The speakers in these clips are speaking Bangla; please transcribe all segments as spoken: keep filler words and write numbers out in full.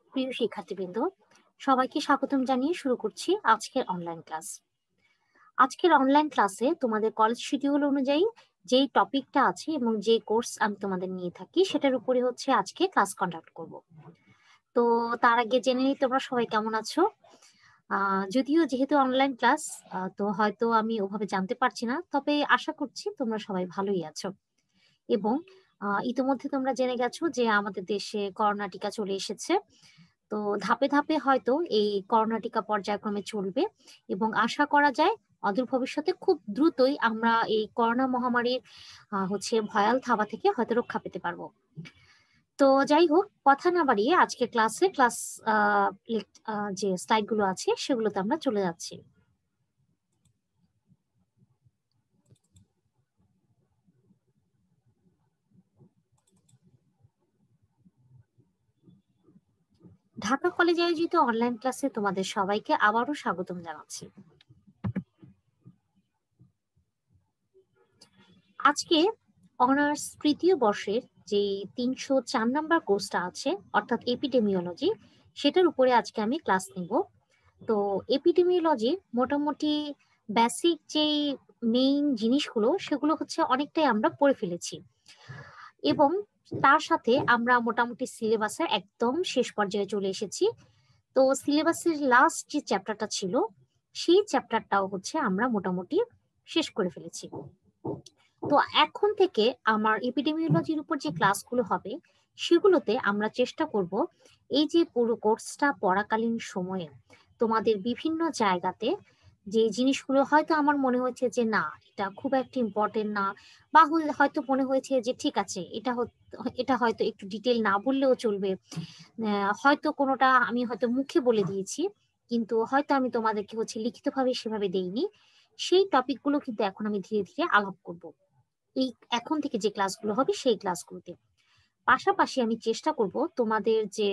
প্রিয় শিক্ষার্থীবৃন্দ, সবাইকে স্বাগতম জানিয়ে শুরু করছি আজকের অনলাইন ক্লাস। আজকের অনলাইন ক্লাসে তোমাদের কলেজ শিডিউল অনুযায়ী যেই টপিকটা আছে এবং যে কোর্স আমি তোমাদের নিয়ে থাকি সেটার উপরে হচ্ছে আজকে ক্লাস কন্ডাক্ট করব। তো তার আগে জেনে নিই তোমরা সবাই কেমন আছো। আহ যদিও যেহেতু অনলাইন ক্লাস, তো হয়তো আমি ওভাবে জানতে পারছি না, তবে আশা করছি তোমরা সবাই ভালোই আছো। এবং আহ ইতিমধ্যে তোমরা জেনে গেছো যে আমাদের দেশে করোনা টিকা চলে এসেছে। তো ধাপে ধাপে হয়তো এই করোনা টিকা পর্যায়ক্রমে চলবে এবং আশা করা যায় অদূর ভবিষ্যতে খুব দ্রুতই আমরা এই করোনা মহামারীর আহ, হচ্ছে ভয়াল থাবা থেকে হয়তো রক্ষা পেতে পারবো। তো যাই হোক, কথা না বাড়িয়ে আজকে ক্লাসে ক্লাস যে স্লাইড গুলো আছে সেগুলোতে আমরা চলে যাচ্ছি। ঢাকা কলেজে আয়োজিত অনলাইন ক্লাসে তোমাদের সবাইকে আবারও স্বাগতম জানাচ্ছি। আজকে অনার্স তৃতীয় বর্ষের যে তিনশো চার নাম্বার কোর্সটা আছে অর্থাৎ এপিডেমিওলজি, সেটার উপরে আজকে আমি ক্লাস নিব। তো এপিডেমিওলজি মোটামুটি বেসিক যেই মেইন জিনিসগুলো সেগুলো হচ্ছে অনেকটাই আমরা পড়ে ফেলেছি এবং তার সাথে আমরা মোটামুটি সিলেবাসের একদম শেষ পর্যায়ে চলে এসেছি। তো সিলেবাসের লাস্ট যে চ্যাপ্টারটা ছিল সেই চ্যাপ্টারটাও হচ্ছে আমরা মোটামুটি শেষ করে ফেলেছি। তো এখন থেকে আমার এপিডেমিওলজির উপর যে ক্লাসগুলো হবে সেগুলোতে আমরা চেষ্টা করব এই যে পুরো কোর্সটা পড়াকালীন সময়ে তোমাদের বিভিন্ন জায়গাতে যে জিনিসগুলো হয়তো আমার মনে হয়েছে যে না এটা খুব একটা ইম্পর্টেন্ট না, বা হল- হয়তো মনে হয়েছে যে ঠিক আছে এটা হত- এটা হয়তো একটু ডিটেল না বললেও চলবে। আহ, হয়তো কোনোটা আমি হয়তো মুখে বলে দিয়েছি কিন্তু হয়তো আমি তোমাদেরকে হচ্ছে লিখিতভাবে সেভাবে দেইনি, সেই টপিকগুলো কিন্তু এখন আমি ধীরে ধীরে আলাপ করব এই এখন থেকে যে ক্লাসগুলো হবে সেই ক্লাসগুলোতে। পাশাপাশি আমি চেষ্টা করব তোমাদের যে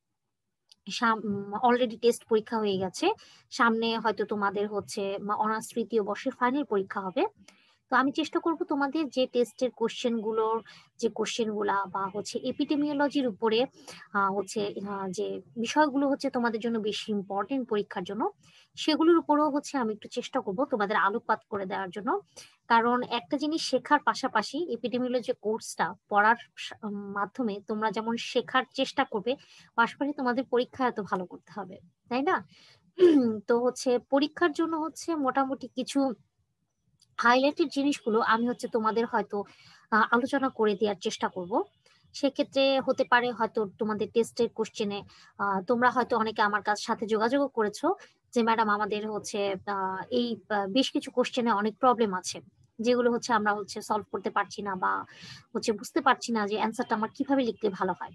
অলরেডি টেস্ট পরীক্ষা হয়ে গেছে, সামনে হয়তো তোমাদের হচ্ছে অনার্স তৃতীয় বর্ষের ফাইনাল পরীক্ষা হবে। তো আমি চেষ্টা করব তোমাদের যে টেস্টের কোশ্চেন গুলোর যে কোশ্চেন গুলা বা হচ্ছে এপিডেমিওলজির উপরে আহ, হচ্ছে আহ, যে বিষয়গুলো হচ্ছে তোমাদের জন্য বেশি ইম্পর্টেন্ট পরীক্ষার জন্য, সেগুলোর উপরেও হচ্ছে আমি একটু চেষ্টা করব তোমাদের আলোকপাত করে দেওয়ার জন্য। কারণ একটা জিনিস শেখার পাশাপাশি এপিডেমিওলজি কোর্সটা পড়ার সা- উম, মাধ্যমে তোমরা যেমন শেখার চেষ্টা করবে, পাশাপাশি তোমাদের পরীক্ষা এত ভালো করতে হবে, তাই না? তো হচ্ছে পরীক্ষার জন্য হচ্ছে মোটামুটি কিছু হাইলাইটেড জিনিসগুলো আমি হচ্ছে তোমাদের হয়তো আহ, আলোচনা করে দেওয়ার চেষ্টা করব। সেক্ষেত্রে হতে পারে হয়তো তোমাদের টেস্টের কোশ্চেনে তোমরা হয়তো অনেকে আমার কাছ সাথে যোগাযোগ করেছো যে ম্যাডাম আমাদের হচ্ছে আহ, এই আহ, বেশ কিছু কোশ্চেনে অনেক প্রবলেম আছে যেগুলো হচ্ছে আমরা হচ্ছে সলভ করতে পারছি না, বা হচ্ছে বুঝতে পারছি না যে অ্যান্সারটা আমার কিভাবে লিখলে ভালো হয়।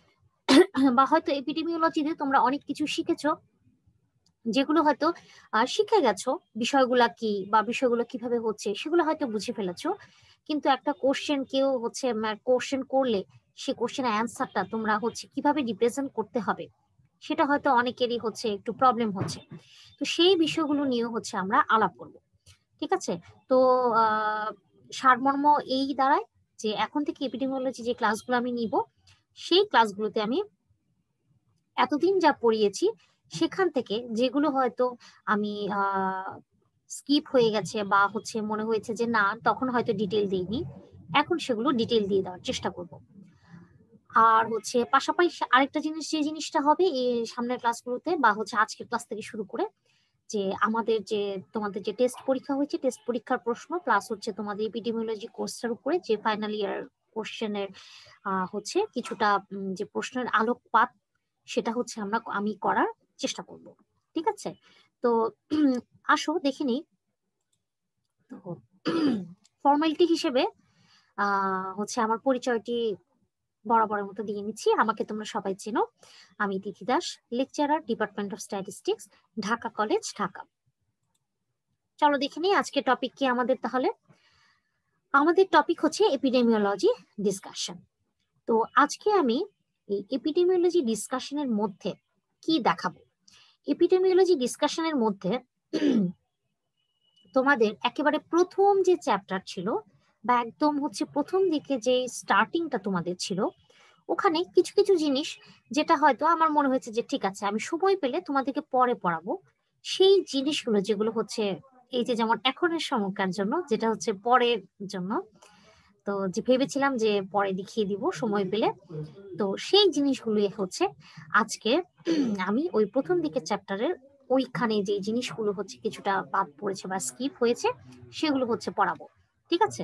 বা হয়তো এপিডেমিওলজিতে তোমরা অনেক কিছু শিখেছো যেগুলো হয়তো আহ, শিখে গেছো, বিষয়গুলা কি বা বিষয়গুলো কিভাবে হচ্ছে সেগুলো হয়তো বুঝে ফেলেছো, কিন্তু একটা কোশ্চেন কেউ হচ্ছে কোশ্চেন করলে সে কোশ্চেনের অ্যান্সারটা তোমরা হচ্ছে কিভাবে রিপ্রেজেন্ট করতে হবে সেটা হয়তো অনেকেরই হচ্ছে একটু প্রবলেম হচ্ছে। তো সেই বিষয়গুলো নিয়েও হচ্ছে আমরা আলাপ করব, ঠিক আছে? তো আহ সারমর্ম এই দাঁড়ায় যে এখন থেকে এপিডেমিওলজি যে ক্লাসগুলো আমি নিব সেই ক্লাসগুলোতে আমি এতদিন যা পড়িয়েছি সেখান থেকে যেগুলো হয়তো আমি আহ স্কিপ হয়ে গেছে বা হচ্ছে মনে হয়েছে যে না তখন হয়তো ডিটেল দিইনি, এখন সেগুলো ডিটেল দিয়ে দেওয়ার চেষ্টা করব। আর হচ্ছে পাশাপাশি আরেকটা জিনিস যে জিনিসটা হবে এই সামনের ক্লাসগুলোতে বা হচ্ছে আজকের ক্লাস থেকে শুরু করে যে আমাদের যে তোমাদের যে টেস্ট পরীক্ষা হয়েছে টেস্ট পরীক্ষার প্রশ্ন প্লাস হচ্ছে তোমাদের এপিডেমিওলজি কোর্সটার উপরে যে ফাইনাল ইয়ার কোশ্চেনের হচ্ছে কিছুটা উম, যে প্রশ্নের আলোকপাত সেটা হচ্ছে আমরা আমি করার চেষ্টা করব, ঠিক আছে? তো আসো দেখে নিই। তো ফর্মালিটি হিসেবে আহ হচ্ছে আমার পরিচয়টি বরাবরের মতো দিয়ে নিচ্ছি। আমাকে তোমরা সবাই চেনো, আমি Tithi Das, lecturer, department of statistics, Dhaka college, Dhaka. চলো দেখে নিই আজকে টপিক কি আমাদের তাহলে। আমাদের টপিক হচ্ছে এপিডেমিওলজি ডিসকাশন। তো আজকে আমি এই এপিডেমিওলজি ডিসকাশনের মধ্যে কি দেখাবো, এপিডেমিওলজি ডিসকাশনের মধ্যে তোমাদের একেবারে প্রথম যে চ্যাপ্টার ছিল বা একদম হচ্ছে প্রথম দিকে যে স্টার্টিংটা তোমাদের ছিল ওখানে কিছু কিছু জিনিস যেটা হয়তো আমার মনে হয়েছে যে ঠিক আছে আমি সময় পেলে তোমাদেরকে পরে পড়াবো, সেই জিনিসগুলো যেগুলো হচ্ছে এই যে যেমন এখনের সময়কার জন্য, যেটা হচ্ছে পরের জন্য, তো যে ভেবেছিলাম যে পরে দেখিয়ে দিব সময় পেলে, তো সেই জিনিসগুলো হচ্ছে আজকে আমি ওই প্রথম দিকের চ্যাপ্টারের ওইখানে যে জিনিসগুলো হচ্ছে কিছুটা বাদ পড়েছে বা স্কিপ হয়েছে সেগুলো হচ্ছে পড়াবো। ঠিক আছে,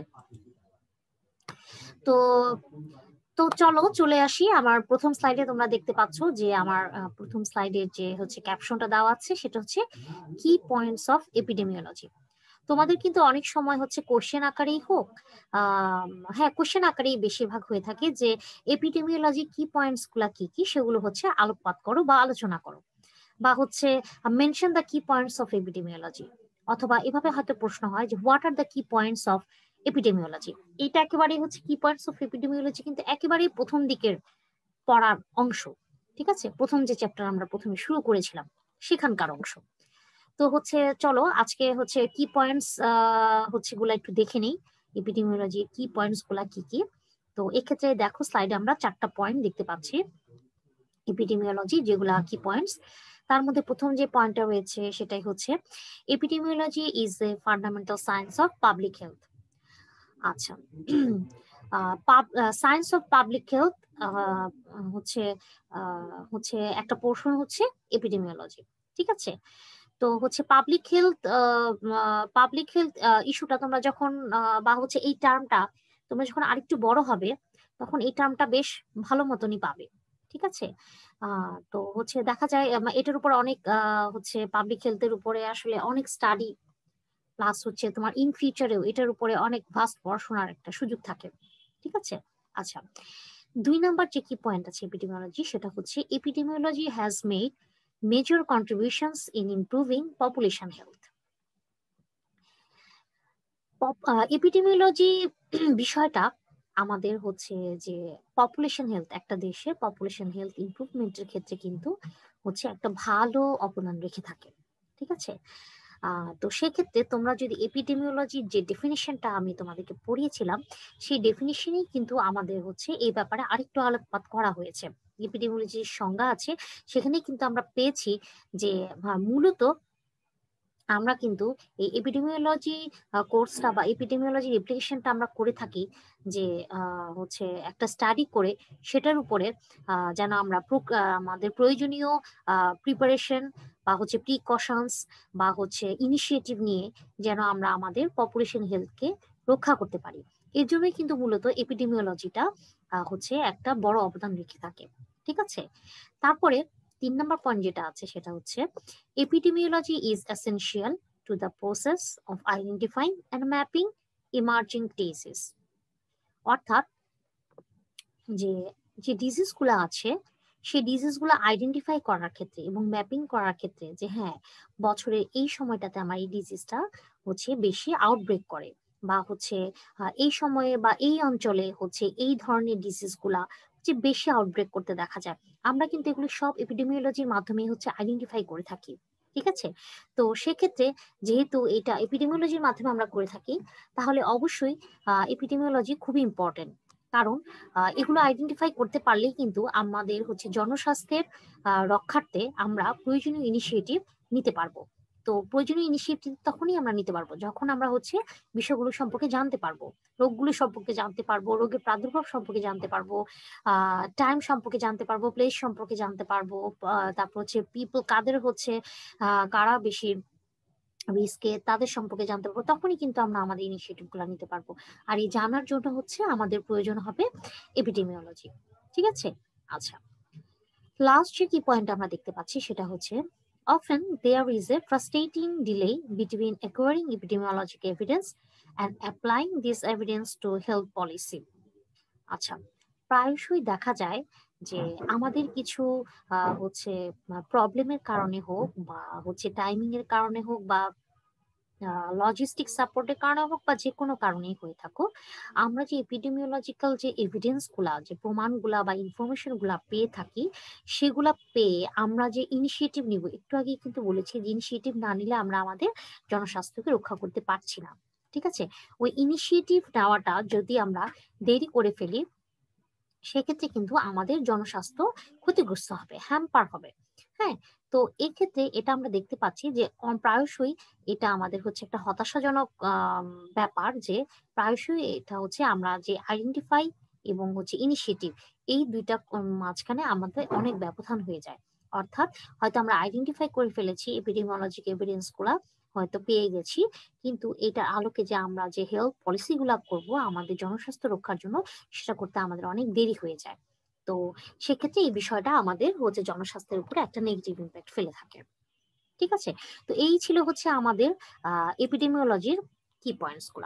তো তো চলো চলে আসি আমার প্রথম স্লাইডে। তোমরা দেখতে পাচ্ছ যে আমার আহ, প্রথম স্লাইডের যে হচ্ছে ক্যাপশনটা দেওয়া আছে সেটা হচ্ছে কি পয়েন্টস অফ এপিডেমিওলজি। তোমাদের কিন্তু অনেক সময় হচ্ছে কোশ্চেন আকারেই হোক, আহ হ্যাঁ কোশ্চেন আকারেই বেশিরভাগ হয়ে থাকে যে এপিডেমিওলজি কি পয়েন্টস গুলা কি কি সেগুলো হচ্ছে আলোকপাত করো বা আলোচনা করো, বা হচ্ছে mention the key points of epidemiology, অথবা এভাবে হয়তো প্রশ্ন হয় যে what are the key points of epidemiology. এটা একেবারেই হচ্ছে কি পয়েন্টস অফ এপিডেমিওলজি কিন্তু একেবারেই প্রথম দিকের পড়ার অংশ। ঠিক আছে, প্রথম যে চ্যাপ্টার আমরা প্রথমে শুরু করেছিলাম সেখানকার অংশ। তো হচ্ছে চলো আজকে হচ্ছে কি পয়েন্টস হচ্ছে গুলা একটু দেখে নিই, এপিডেমিওলজি কি পয়েন্টস গুলা কি কি। তো এক্ষেত্রে দেখো স্লাইডে আমরা চারটা পয়েন্ট দেখতে পাচ্ছি এপিডেমিওলজি যেগুলা কি পয়েন্টস। তার মধ্যে প্রথম যে পয়েন্টটা রয়েছে সেটাই হচ্ছে epidemiology is a fundamental science of public health. আচ্ছা, সায়েন্স অফ পাবলিক হেলথ হচ্ছে আহ, হচ্ছে একটা পোর্শন হচ্ছে এপিডেমিওলজি। ঠিক আছে, তো হচ্ছে পাবলিক হেলথ পাবলিক হেলথ ইস্যুটা তোমরা যখন আহ, বা হচ্ছে এই টার্মটা তোমরা যখন আরেকটু বড় হবে তখন এই টার্মটা বেশ ভালো মতনই পাবে। ঠিক আছে, আহ তো হচ্ছে দেখা যায় আহ, এটার উপর অনেক আহ, হচ্ছে পাবলিক হেলথের উপরে আসলে অনেক স্টাডি, প্লাস হচ্ছে তোমার ইন ফিউচারেও এটার উপরে অনেক ভাস্ট পড়াশোনার একটা সুযোগ থাকে। ঠিক আছে, আচ্ছা, দুই নাম্বার যে কি পয়েন্ট আছে এপিডেমিওলজি সেটা হচ্ছে epidemiology has made major contributions in improving population health. Epidemiology বিষয়টা আমাদের হচ্ছে যে পপুলেশন হেলথ, একটা দেশের পপুলেশন হেলথ ইমপ্রুভমেন্টের ক্ষেত্রে কিন্তু হচ্ছে একটা ভালো অবদান রেখে থাকে। ঠিক আছে, আহ তো সেক্ষেত্রে তোমরা যদি এপিডেমিওলজির যে ডেফিনিশনটা আমি তোমাদেরকে পড়িয়েছিলাম সেই ডেফিনিশনেই কিন্তু আমাদের হচ্ছে এই ব্যাপারে আরেকটু আলোকপাত করা হয়েছে। এপিডেমিওলজির সংজ্ঞা আছে সেখানেই কিন্তু আমরা পেয়েছি যে আহ, মূলত আমরা কিন্তু এই এপিডেমিওলজি কোর্সটা বা এপিডেমিওলজি অ্যাপ্লিকেশনটা আমরা করে থাকি যে আহ, হচ্ছে একটা স্টাডি করে সেটার উপরে আহ, যেন আমরা প্রক- আহ, আমাদের প্রয়োজনীয় প্রিপারেশন বা হচ্ছে প্রিকশনস বা হচ্ছে ইনিশিয়েটিভ নিয়ে যেন আমরা আমাদের পপুলেশন হেলথকে রক্ষা করতে পারি। এর জন্যই কিন্তু মূলত এপিডেমিওলজিটা হচ্ছে একটা বড় অবদান রেখে থাকে। ঠিক আছে, তারপরে তিন নম্বর পয়েন্ট যেটা আছে সেটা হচ্ছে epidemiology is essential to the process of identifying and mapping emerging diseases। অর্থাৎ যে যে ডিজিজ গুলো আছে সেই ডিজিজ গুলো আইডেন্টিফাই করার ক্ষেত্রে এবং ম্যাপিং করার ক্ষেত্রে যে হ্যাঁ বছরের এই সময়টাতে আমার এই ডিজিজটা হচ্ছে বেশি আউটব্রেক করে, বা হচ্ছে আহ, এই সময়ে বা এই অঞ্চলে হচ্ছে এই ধরনের ডিজিজ গুলা যে বেশি আউটব্রেক করতে দেখা যায়, আমরা কিন্তু এগুলো সব এপিডেমিওলজির মাধ্যমে হচ্ছে আইডেন্টিফাই করে থাকি। ঠিক আছে, তো সেক্ষেত্রে যেহেতু এটা এপিডেমিওলজির মাধ্যমে আমরা করে থাকি তাহলে অবশ্যই এপিডেমিওলজি খুবই ইম্পর্টেন্ট। কারণ আহ, এগুলো আইডেন্টিফাই করতে পারলেই কিন্তু আমাদের হচ্ছে জনস্বাস্থ্যের আহ, রক্ষার্থে আমরা প্রয়োজনীয় ইনিশিয়েটিভ নিতে পারবো। তো প্রয়োজনীয় ইনিশিয়েটিভ তখনই আমরা নিতে পারবো যখন আমরা হচ্ছে বিষয়গুলো সম্পর্কে জানতে পারবো, রোগগুলো সম্পর্কে জানতে পারবো, রোগের প্রাদুর্ভাব সম্পর্কে জানতে পারবো, আহ টাইম সম্পর্কে জানতে পারবো, প্লেস সম্পর্কে জানতে পারবো, আহ, তারপর হচ্ছে পিপল কাদের হচ্ছে আহ কারা বেশি রিস্কে তাদের সম্পর্কে জানতে পারবো, তখনই কিন্তু আমরা আমাদের ইনিশিয়েটিভ গুলো নিতে পারবো। আর এই জানার জন্য হচ্ছে আমাদের প্রয়োজন হবে এপিডেমিওলজি। ঠিক আছে, আচ্ছা, লাস্ট যে কি পয়েন্ট আমরা দেখতে পাচ্ছি সেটা হচ্ছে often there is a frustrating delay between acquiring epidemiological evidence and applying this evidence to health policy। আচ্ছা, প্রায়শই দেখা যায় যে আমাদের কিছু আহ, হচ্ছে প্রবলেমের কারণে হোক বা হচ্ছে টাইমিং এর কারণে হোক বা লজিস্টিক সাপোর্টের কারণে হোক বা যে কোনো কারণেই হয়ে থাকুক, আমরা যে এপিডেমিওলজিক্যাল যে এভিডেন্স গুলা যে প্রমাণগুলা বা ইনফরমেশন গুলা পেয়ে থাকি সেগুলা পেয়ে আমরা যে ইনিশিয়েটিভ নিব, একটু আগে কিন্তু বলেছি যে ইনিশিয়েটিভ না নিলে আমরা আমাদের জনস্বাস্থ্যকে রক্ষা করতে পারছি না। ঠিক আছে, ওই ইনিশিয়েটিভ নেওয়াটা যদি আমরা দেরি করে ফেলি সেক্ষেত্রে কিন্তু আমাদের জনস্বাস্থ্য ক্ষতিগ্রস্ত হবে, হ্যাম্পার হবে। হ্যাঁ, তো এক্ষেত্রে এটা আমরা দেখতে পাচ্ছি যে প্রায়শই এটা আমাদের হচ্ছে একটা হতাশাজনক ব্যাপার, যে প্রায়শই এটা হচ্ছে আমরা যে আইডেন্টিফাই এবং হচ্ছে ইনিশিয়েটিভ, এই দুইটা মাঝখানে আমাদের অনেক ব্যবধান হয়ে যায়। অর্থাৎ হয়তো আমরা আইডেন্টিফাই করে ফেলেছি, এপিডেমিওলজিক এভিডেন্স গুলা হয়তো পেয়ে গেছি, কিন্তু এটার আলোকে যে আমরা যে হেলথ পলিসি গুলা করবো আমাদের জনস্বাস্থ্য রক্ষার জন্য, সেটা করতে আমাদের অনেক দেরি হয়ে যায়। তো সেক্ষেত্রে এই বিষয়টা আমাদের হচ্ছে জনস্বাস্থ্যের উপরে একটা নেগেটিভ ইম্প্যাক্ট ফেলে থাকে। ঠিক আছে, তো এই ছিল হচ্ছে আমাদের আহ এপিডেমিওলজির কি পয়েন্টস গুলা।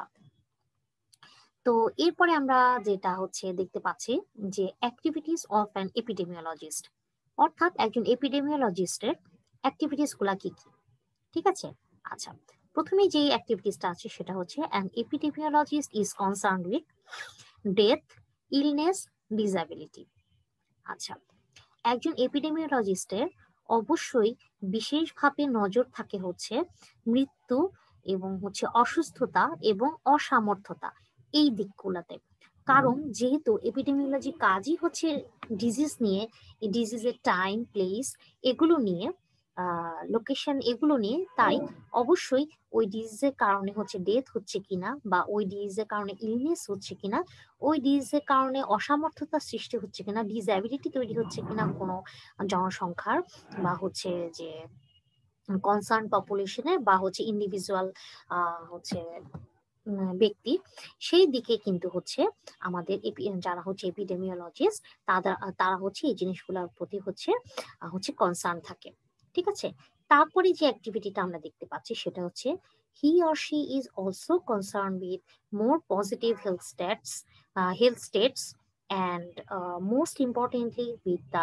তো এরপরে আমরা যেটা হচ্ছে দেখতে পাচ্ছি যে অ্যাক্টিভিটিস অফ অ্যান এপিডেমিওলজিস্ট, অর্থাৎ একজন এপিডেমিওলজিস্টের অ্যাক্টিভিটিস গুলা কি কি। ঠিক আছে, আচ্ছা, প্রথমে যে অ্যাক্টিভিটিসটা আছে সেটা হচ্ছে an epidemiologist is concerned with death, illness, disability. আচ্ছা, একজন এপিডেমিওলজিস্টের অবশ্যই বিশেষভাবে নজর থাকে হচ্ছে মৃত্যু এবং হচ্ছে অসুস্থতা এবং অসামর্থ্যতা, এই দিকগুলোতে। কারণ যেহেতু এপিডেমিওলজি কাজই হচ্ছে ডিজিজ নিয়ে, এই ডিজিজের টাইম, প্লেস, এগুলো নিয়ে, লোকেশন, এগুলো নিয়ে, তাই অবশ্যই ওই ডিজিজের কারণে হচ্ছে ডেথ হচ্ছে কিনা, বা ওই ডিজিজের কারণে ইলনেস হচ্ছে কিনা, ওই ডিজিজের কারণে অসামর্থ্যতার সৃষ্টি হচ্ছে কিনা, ডিসএবিলিটি তৈরি হচ্ছে কিনা কোনো জনসংখ্যার, বা হচ্ছে যে কনসার্ন পপুলেশনের, বা হচ্ছে ইন্ডিভিজুয়াল হচ্ছে ব্যক্তি, সেই দিকে কিন্তু হচ্ছে আমাদের যারা হচ্ছে এপিডেমিওলজিস্ট, তারা তারা হচ্ছে এই জিনিসগুলোর প্রতি হচ্ছে হচ্ছে কনসার্ন থাকে। ঠিক আছে, তারপরে যে অ্যাক্টিভিটিটা আমরা দেখতে পাচ্ছি সেটা হচ্ছে he or she is also concerned with more positive health stats, uh, health states, and uh, most importantly with the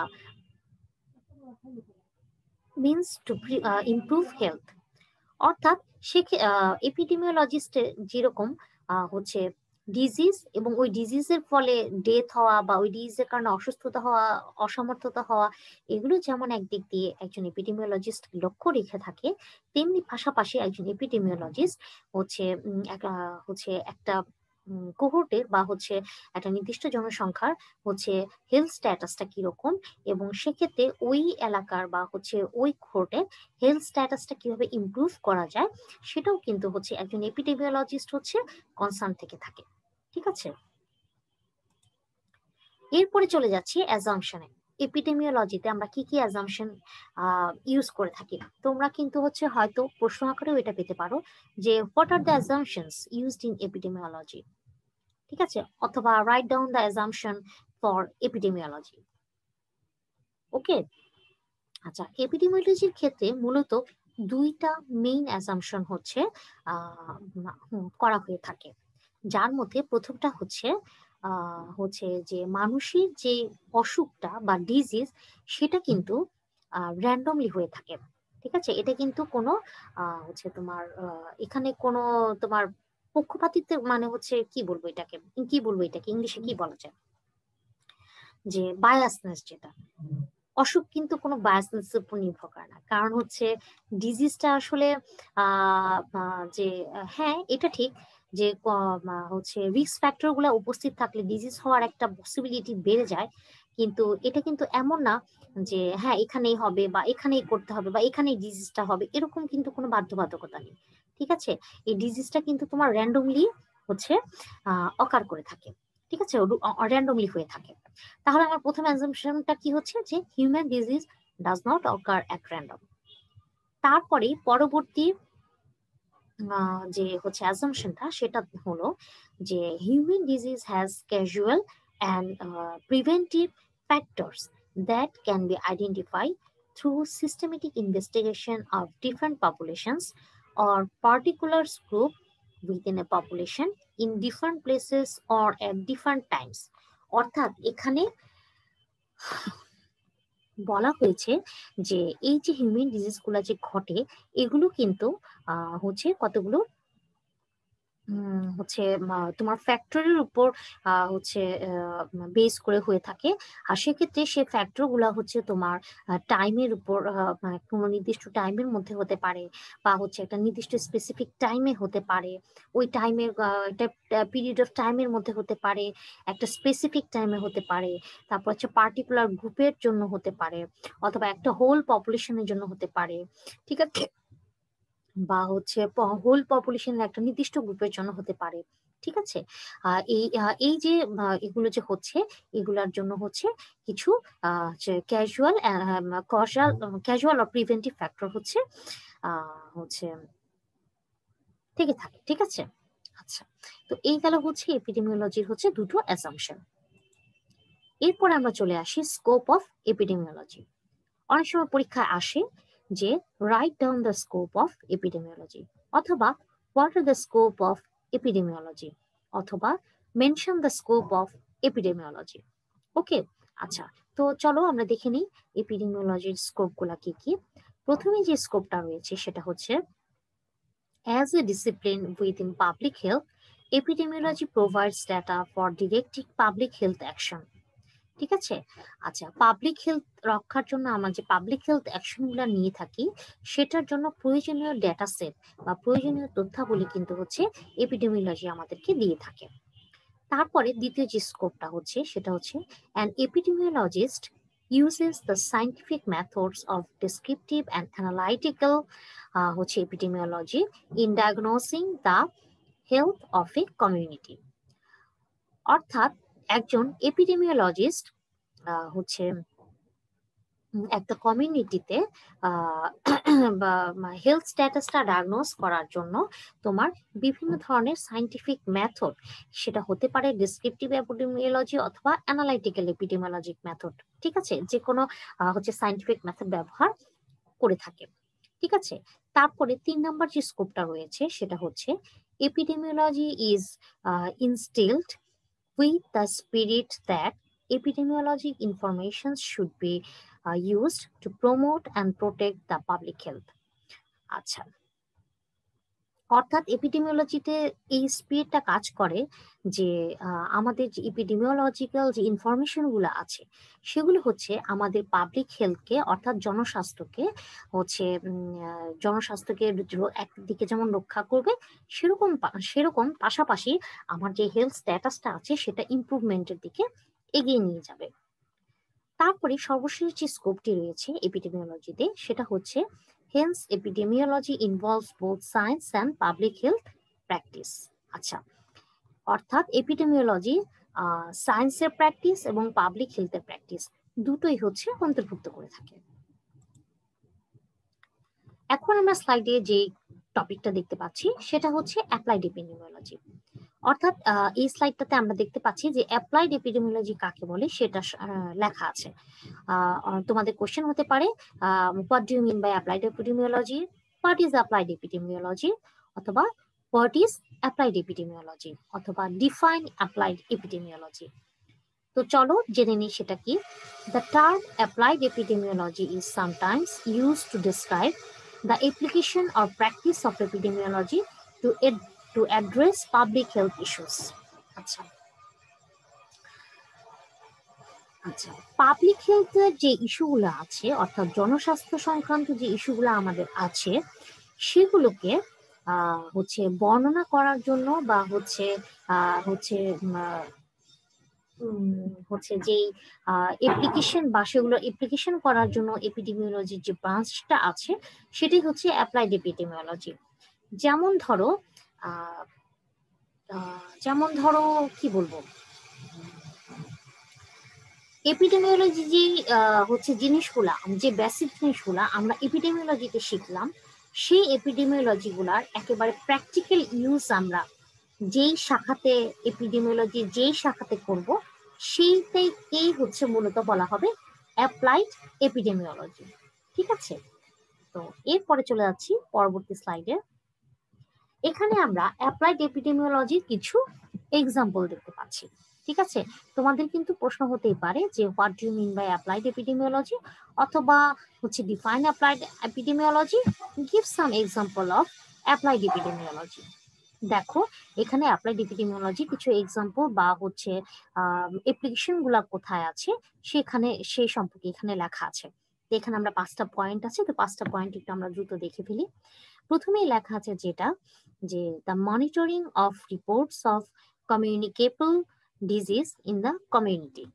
means to pre- uh, improve health. অর্থাৎ সে এপিডেমিওলজিস্ট যেরকম আহ, হচ্ছে ডিজিজ এবং ওই ডিজিজের ফলে ডেথ হওয়া, বা ওই ডিজিজের কারণে অসুস্থতা হওয়া, অসমর্থতা হওয়া, এগুলো যেমন একদিক দিয়ে একজন এপিডেমিওলজিস্ট লক্ষ্য রেখে থাকে, তেমনি পাশাপাশি একজন এপিডেমিওলজিস্ট হচ্ছে উম, এক- আহ, হচ্ছে একটা কোহোর্টের, বা হচ্ছে একটা নির্দিষ্ট জনসংখ্যার হচ্ছে হেলথ স্ট্যাটাসটা কিরকম, এবং সেক্ষেত্রে ওই এলাকার বা হচ্ছে ওই কোহোর্টে হেলথ স্ট্যাটাসটা কিভাবে ইমপ্রুভ করা যায়, সেটাও কিন্তু হচ্ছে একজন এপিডেমিওলজিস্ট হচ্ছে কনসার্ন থেকে থাকে। ঠিক আছে, এরপরে চলে যাচ্ছি অ্যাজাম্পশনে। এপিডেমিওলজিতে আমরা কি কি অ্যাজাম্পশন ইউজ করে থাকি, তোমরা কিন্তু হচ্ছে হয়তো প্রশ্ন আকারেও এটা পেতে পারো যে what are the assumptions used in epidemiology. ঠিক আছে, অথবা write down the assumption for epidemiology. Okay, আচ্ছা, এপিডেমিওলজির ক্ষেত্রে মূলত দুইটা মেইন অ্যাজাম্পশন হচ্ছে আহ হুম, করা হয়ে থাকে, যার মধ্যে প্রথমটা হচ্ছে আহ হচ্ছে যে মানুষের যে অসুখটা বা ডিজিজ, সেটা কিন্তু র্যান্ডমলি হয়ে থাকে। ঠিক আছে, এটা কিন্তু কোনো আহ হচ্ছে তোমার আহ, এখানে কোনো তোমার পক্ষপাতিত্বের মানে হচ্ছে কি বলবো এটাকে, কি বলবো এটাকে ইংলিশে কি বলা যায়, যে বায়াসনেস, যেটা অসুখ কিন্তু কোনো বায়াসনেসের উপর নির্ভর করে না। কারণ হচ্ছে ডিজিজটা আসলে আহ আহ, যে আহ, হ্যাঁ এটা ঠিক যে ক- আহ, হচ্ছে রিস্ক ফ্যাক্টর গুলা উপস্থিত থাকলে ডিজিজ হওয়ার একটা পসিবিলিটি বেড়ে যায়, কিন্তু এটা কিন্তু এমন না যে হ্যাঁ এখানেই হবে, বা এখানেই করতে হবে, বা এখানেই ডিজিজটা হবে, এরকম কিন্তু কোনো বাধ্যবাধকতা নেই। ঠিক আছে, এই ডিজিজটা কিন্তু তোমার র্যান্ডমলি হচ্ছে আহ অকার করে থাকে। ঠিক আছে, র্যান্ডমলি হয়ে থাকে। তাহলে আমার প্রথম অ্যাজাম্পশনটা কি হচ্ছে, যে human disease does not occur at random. তারপরে পরবর্তী আহ, যে হচ্ছে অ্যাজাম্পশনটা সেটা হলো যে human disease has casual and preventive factors that can be identify through systematic investigation of different populations or particular group within a population in different places or at different times। অর্থাৎ এখানে বলা হয়েছে যে এই যে হিউম্যান ডিজিজ গুলা যে ঘটে, এগুলো কিন্তু আহ হচ্ছে কতগুলো হচ্ছে তোমার ফ্যাক্টরের উপর হচ্ছে বেস করে হয়ে থাকে। আর সেক্ষেত্রে সে ফ্যাক্টর গুলা হচ্ছে তোমার টাইমের উপর, কোনো নির্দিষ্ট টাইমের মধ্যে হতে পারে, বা হচ্ছে একটা নির্দিষ্ট স্পেসিফিক টাইমে হতে পারে, ওই টাইমের একটা পিরিয়ড অফ টাইমের মধ্যে হতে পারে, একটা স্পেসিফিক টাইমে হতে পারে, তারপর হচ্ছে পার্টিকুলার গ্রুপের জন্য হতে পারে, অথবা একটা হোল পপুলেশনের জন্য হতে পারে, ঠিক আছে, বা হচ্ছে হোল পপুলেশনের একটা নির্দিষ্ট গ্রুপের জন্য হতে পারে, ঠিক আছে। এই এই যে এগুলো যে হচ্ছে, এগুলার জন্য হচ্ছে কিছু ক্যাজুয়াল কজাল ক্যাজুয়াল আর প্রিভেন্টিভ ফ্যাক্টর হচ্ছে হচ্ছে থেকে থাকে, ঠিক আছে। আচ্ছা, তো এই গেল হচ্ছে এপিডেমিওলজির হচ্ছে দুটো অ্যাসাম্পশন। এরপর আমরা চলে আসি স্কোপ অফ এপিডেমিওলজি। অনেক সময় পরীক্ষায় আসে যে write down the scope of epidemiology, অথবা what are the scope of epidemiology, অথবা mention the scope of epidemiology. Okay, আচ্ছা, তো চলো আমরা দেখে নিই এপিডেমিওলজির স্কোপ গুলা কি কি। প্রথমে যে স্কোপটা রয়েছে সেটা হচ্ছে as a discipline within public health, epidemiology provides data for directing public health action. ঠিক আছে, আচ্ছা, পাবলিক হেলথ রক্ষার জন্য আমরা যে পাবলিক হেলথ অ্যাকশন গুলা নিয়ে থাকি, সেটার জন্য প্রয়োজনীয় ডেটা সেট বা প্রয়োজনীয় তথ্যাবলী কিন্তু হচ্ছে এপিডেমিওলজি আমাদেরকে দিয়ে থাকে। তারপরে দ্বিতীয় যে স্কোপটা হচ্ছে সেটা হচ্ছে an epidemiologist uses the scientific methods of descriptive and analytical uh, হচ্ছে epidemiology in diagnosing the health of a community। অর্থাৎ একজন এপিডেমিওলজিস্ট হচ্ছে একটা কমিউনিটিতে বা হেলথ স্ট্যাটাসটা ডায়াগনোজ করার জন্য তোমার বিভিন্ন ধরনের সাইন্টিফিক মেথড, সেটা হতে পারে ডিসক্রিপটিভ এপিডেমিওলজি অথবা অ্যানালাইটিক্যাল এপিডেমিওলজিক মেথড, ঠিক আছে, যে কোনো হচ্ছে সাইন্টিফিক মেথড ব্যবহার করে থাকে, ঠিক আছে। তারপরে তিন নম্বর যে স্কোপটা রয়েছে সেটা হচ্ছে epidemiology is instilled with the spirit that epidemiologic information should be uh, used to promote and protect the public health। আচ্ছা, অর্থাৎ এপিডেমিওলজিতে এই স্পিরিটটা কাজ করে যে আমাদের যে এপিডেমিওলজিক্যাল যে ইনফরমেশন গুলো আছে সেগুলো হচ্ছে আমাদের পাবলিক হেলথকে অর্থাৎ জনস্বাস্থ্যকে হচ্ছে জনস্বাস্থ্যকে একদিকে যেমন রক্ষা করবে, সেরকম সেরকম পাশাপাশি আমার যে হেলথ স্ট্যাটাসটা আছে সেটা ইমপ্রুভমেন্টের দিকে এগিয়ে নিয়ে যাবে। তারপরে সর্বশেষ যে স্কোপটি রয়েছে এপিডেমিওলজিতে সেটা হচ্ছে hence epidemiology involves both science and public health practice. আচ্ছা, অর্থাৎ এপিডেমিওলজি সায়েন্সের প্র্যাকটিস এবং পাবলিক হেলথের প্র্যাকটিস দুটোই হচ্ছে অন্তর্ভুক্ত করে থাকে। এখন আমরা স্লাইডে যে টপিকটা দেখতে পাচ্ছি সেটা হচ্ছে অ্যাপ্লাইড এপিডেমিওলজি। অর্থাৎ এই স্লাইডটাতে আমরা দেখতে পাচ্ছি যে অ্যাপ্লাইড এপিডেমিওলজি কাকে বলে সেটা লেখা আছে। তোমাদের কোশ্চেন হতে পারে what do you mean by applied epidemiology, what is applied epidemiology, অথবা হোয়াট ইজ অ্যাপ্লাইড এপিডেমিওলজি, অথবা ডিফাইন অ্যাপ্লাইড এপিডেমিওলজি। তো চলো জেনে নিই সেটা কি। The term applied epidemiology is sometimes used to describe the application or practice of epidemiology to ed to address public health issues। আচ্ছা, আচ্ছা, পাবলিক হেলথের যে ইস্যুগুলো আছে অর্থাৎ জনস্বাস্থ্য সংক্রান্ত যে ইস্যুগুলো আমাদের আছে সেগুলোকে আহ হচ্ছে বর্ণনা করার জন্য বা হচ্ছে আহ হচ্ছে হচ্ছে যেই অ্যাপ্লিকেশন বা সেগুলো অ্যাপ্লিকেশন করার জন্য এপিডেমিওলজির যে ব্রাঞ্চটা আছে সেটাই হচ্ছে অ্যাপ্লাইড এপিডেমিওলজি। যেমন ধরো যেমন ধরো কি বলবো, এপিডেমিওলজি যে হচ্ছে জিনিসগুলা, যে বেসিক জিনিসগুলা আমরা এপিডেমিওলজিতে শিখলাম, সেই এপিডেমিওলজি গুলার একেবারে প্র্যাকটিক্যাল ইউজ আমরা যেই শাখাতে এপিডেমিওলজি যেই শাখাতে করব সেইটাই হচ্ছে মূলত বলা হবে অ্যাপ্লাইড এপিডেমিওলজি, ঠিক আছে। তো এরপরে চলে যাচ্ছি পরবর্তী স্লাইডে। এখানে আমরা অ্যাপ্লাইড এপিডেমিওলজির কিছু এক্সাম্পল দেখতে পাচ্ছি, ঠিক আছে। তোমাদের কিন্তু প্রশ্ন হতেই পারে যে what do you mean by applied epidemiology, অথবা হচ্ছে define applied epidemiology, give some example of applied epidemiology. দেখো এখানে অ্যাপ্লাইড এপিডেমিওলজি কিছু এক্সাম্পল বা হচ্ছে অ্যাপ্লিকেশন গুলা কোথায় আছে সেখানে সেই সম্পর্কে এখানে লেখা আছে। তো এখানে আমরা পাঁচটা পয়েন্ট আছে, তো পাঁচটা পয়েন্ট একটু আমরা দ্রুত দেখে ফেলি। প্রথমেই লেখা আছে যেটা যে the monitoring of reports of communicable disease in the community,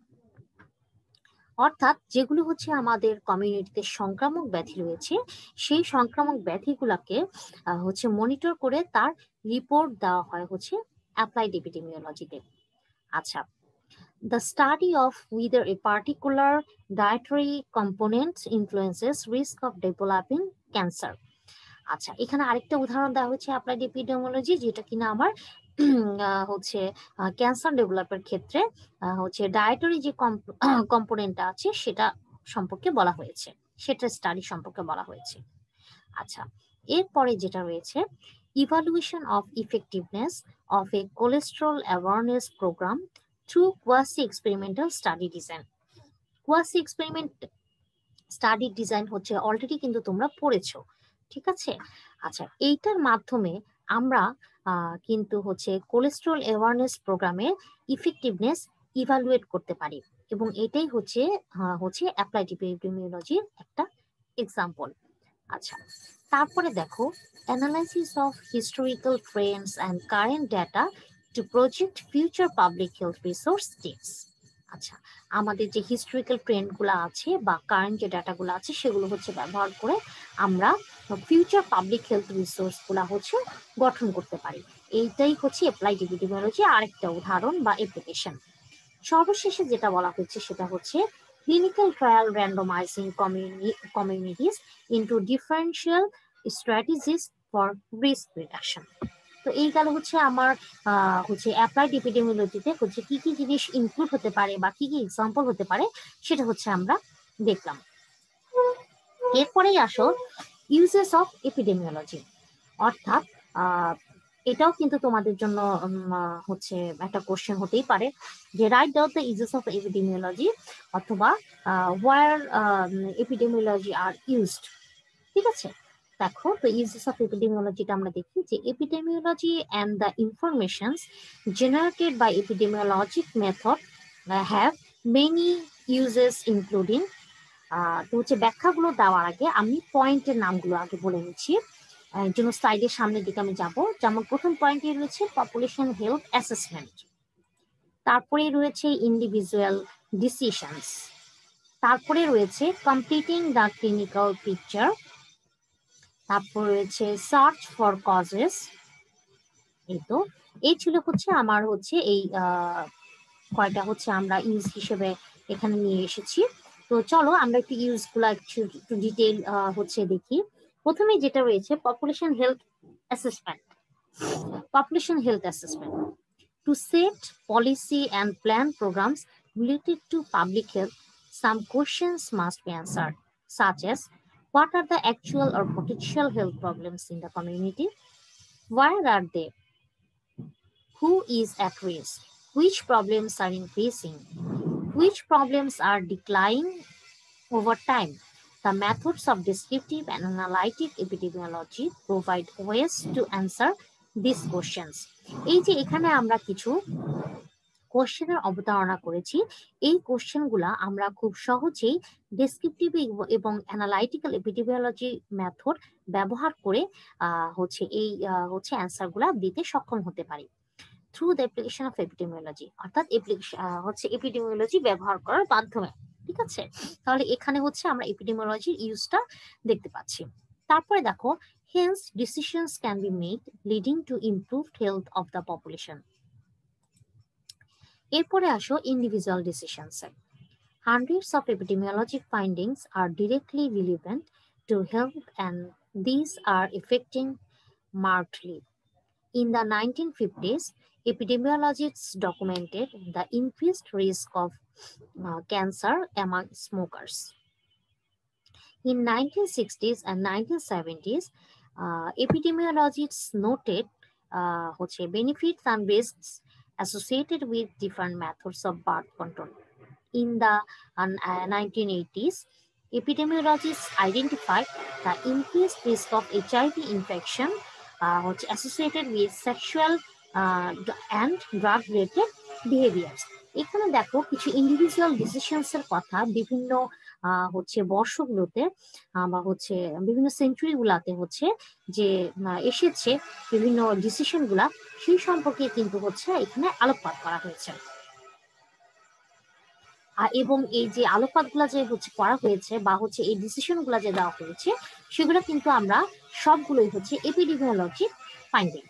অর্থাৎ যেগুলো হচ্ছে আমাদের কমিউনিটিতে সংক্রামক ব্যাধি রয়েছে সেই সংক্রামক ব্যাধিগুলোকে হচ্ছে মনিটর করে তার রিপোর্ট দেওয়া হয় হচ্ছে অ্যাপ্লাইড এপিডেমিওলজিতে। আচ্ছা, the study of whether a particular dietary component influences risk of developing cancer. আচ্ছা, এখানে আরেকটা উদাহরণ দেওয়া হচ্ছে অ্যাপ্লাইড এপিডেমিওলজি, যেটা কিনা আমার হচ্ছে ক্যান্সার ডেভেলপের ক্ষেত্রে হচ্ছে ডায়েটারি যে কম্পোনেন্টটা আছে সেটা সম্পর্কে বলা হয়েছে, সেটা স্টাডি সম্পর্কে বলা হয়েছে। আচ্ছা, এরপরে যেটা রয়েছে evaluation of effectiveness of a cholesterol awareness programme through quasi experimental study design. Quasi experiment study design হচ্ছে অলরেডি কিন্তু তোমরা পড়েছো, ঠিক আছে? আচ্ছা, এইটার মাধ্যমে আমরা কিন্তু হচ্ছে কোলেস্টেরল অ্যাওয়ারনেস প্রোগ্রামের ইফেক্টিভনেস ইভালুয়েট করতে পারি, এবং এটাই হচ্ছে হচ্ছে অ্যাপ্লাইড এপিডেমিওলজির একটা এক্সাম্পল। আচ্ছা, তারপরে দেখো analysis of historical trends and current data to project future public health resource tips. আচ্ছা, আমাদের যে হিস্টোরিক্যাল ট্রেন্ডগুলো আছে বা কারেন্ট যে ডাটাগুলো আছে সেগুলো হচ্ছে ব্যবহার করে আমরা ফিউচার পাবলিক হেলথ রিসোর্সগুলো হচ্ছে গঠন করতে পারি। এইটাই হচ্ছে অ্যাপ্লাইড এপিডেমিওলজি আরেকটা উদাহরণ বা অ্যাপ্লিকেশন। সর্বশেষে যেটা বলা হচ্ছে সেটা হচ্ছে clinical trial randomising communities into differential strategies for risk reduction. তো এই গেল হচ্ছে আমার হচ্ছে অ্যাপ্লাইড এপিডেমিওলজিতে হচ্ছে কি কি জিনিস ইনক্লুড হতে পারে বা কি কি এক্সাম্পল হতে পারে সেটা হচ্ছে আমরা দেখলাম। এরপরেই আসো ইউজেস অফ এপিডেমিওলজি, অর্থাৎ এটাও কিন্তু তোমাদের জন্য হচ্ছে একটা কোশ্চেন হতেই পারে যে write down the uses of epidemiology অথবা ওয়ার এপিডেমিওলজি আর ইউজড। ঠিক আছে, দেখো তো ইউজেস অফ এপিডেমিওলজিটা আমরা দেখি যে epidemiology and the informations generated by epidemiologic method have many uses including. তো হচ্ছে ব্যাখ্যাগুলো দেওয়ার আগে আমি পয়েন্টের নামগুলো আগে বলে নিচ্ছি, এর জন্য স্লাইডের সামনের দিকে আমি যাব। যেমন প্রথম পয়েন্টে রয়েছে পপুলেশন হেলথ অ্যাসেসমেন্ট, তারপরে রয়েছে ইন্ডিভিজুয়াল ডিসিশনস, তারপরে রয়েছে কমপ্লিটিং দ্য ক্লিনিক্যাল পিকচার, তারপর রয়েছে সার্চ ফর কজেস। এই তো এই ছিল হচ্ছে আমার হচ্ছে এই কয়টা হচ্ছে আমরা ইউজ হিসেবে এখানে নিয়ে এসেছি। তো চলো আমরা একটু ইউজ গুলা একটু একটু ডিটেইল হচ্ছে দেখি। প্রথমে যেটা রয়েছে population health assessment. Population health assessment to set policy and plan programmes related to public health, some questions must be answered such as what are the actual or potential health problems in the community, where are they, who is at risk, which problems are increasing, which problems are declining over time. The methods of descriptive and analytic epidemiology provide ways to answer these questions. এই যে এখানে আমরা কিছু কোশ্চেনের অবতারণা করেছি, এই কোশ্চেনগুলা আমরা খুব সহজেই ডেসক্রিপটিভ এবং অ্যানালাইটিক্যাল এপিডেমিওলজি মেথড ব্যবহার করে হচ্ছে এই হচ্ছে অ্যান্সারগুলা দিতে সক্ষম হতে পারি through the application of epidemiology, অর্থাৎ হচ্ছে এপিডেমিওলজি ব্যবহার করার মাধ্যমে। ঠিক আছে, তাহলে এখানে হচ্ছে আমরা এপিডেমিওলজির ইউজটা দেখতে পাচ্ছি। তারপরে দেখো hence decisions can be made leading to improved health of the population. এরপরে আসো individual decisions. Hundreds of epidemiologic findings are directly relevant to health and these are affecting markedly. In the nineteen fifties, epidemiologists documented the increased risk of uh, cancer among smokers. In nineteen sixties and nineteen seventies, uh, epidemiologists noted uh, benefits and risks associated with different methods of birth control. In the uh, nineteen eighties, epidemiologists identified the increased risk of H I V infection হচ্ছে associated with sexual and drug related behaviours. এখানে দেখো কিছু ইন্ডিভিজুয়াল ডিসিশনস এর কথা বিভিন্ন হচ্ছে বর্ষগুলোতে বা হচ্ছে বিভিন্ন সেঞ্চুরি গুলাতে হচ্ছে যে এসেছে বিভিন্ন ডিসিশন গুলা, সেই সম্পর্কে কিন্তু হচ্ছে এখানে আলোকপাত করা হয়েছে। এবং এই যে আলোকপাত গুলা যে হচ্ছে করা হয়েছে বা হচ্ছে এই ডিসিশন গুলা যে দেওয়া হয়েছে সেগুলো কিন্তু আমরা সবগুলোই হচ্ছে এপিডেমিওলজি ফাইন্ডিং।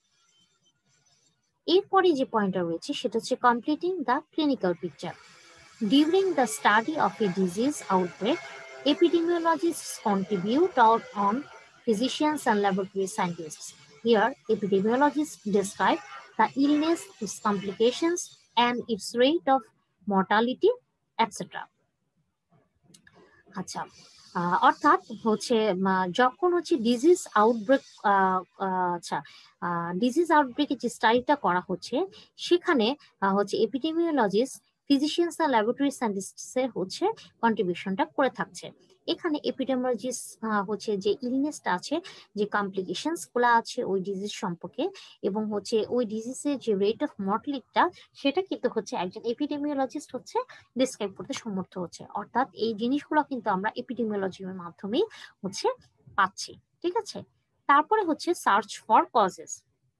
এরপরে যে পয়েন্টটা রয়েছে সেটা হচ্ছে completing the clinical picture. During the study of a disease outbreak, epidemiologists contribute out on physicians and laboratory scientists. Here, epidemiologists describe the illness, its complications, and its rate of mortality, et cetera. আচ্ছা, অর্থাৎ হচ্ছে যখন হচ্ছে ডিজিজ আউটব্রেক আচ্ছা ডিজিজ আউটব্রেকের যে স্টাডিটা করা হচ্ছে সেখানে হচ্ছে এপিডেমিওলজিস্ট, ফিজিশিয়ানস আর ল্যাবরেটরি সায়েন্টিস্টের হচ্ছে কন্ট্রিবিউশনটা করে থাকছে। এখানে এপিডেমিওলজিস্ট হচ্ছে যে ইলনেসটা আছে, যে কমপ্লিকেশনস গুলো আছে ওই ডিজিজ সম্পর্কে এবং হচ্ছে ওই ডিজিজের যে রেট অফ মর্টালিটিটা সেটা কিন্তু হচ্ছে একজন এপিডেমিওলজিস্ট হচ্ছে ডিসক্রাইব করতে সমর্থ হচ্ছে। অর্থাৎ এই জিনিসগুলো কিন্তু আমরা এপিডেমিওলজির মাধ্যমেই হচ্ছে পাচ্ছি। ঠিক আছে, তারপরে হচ্ছে সার্চ ফর কজেস।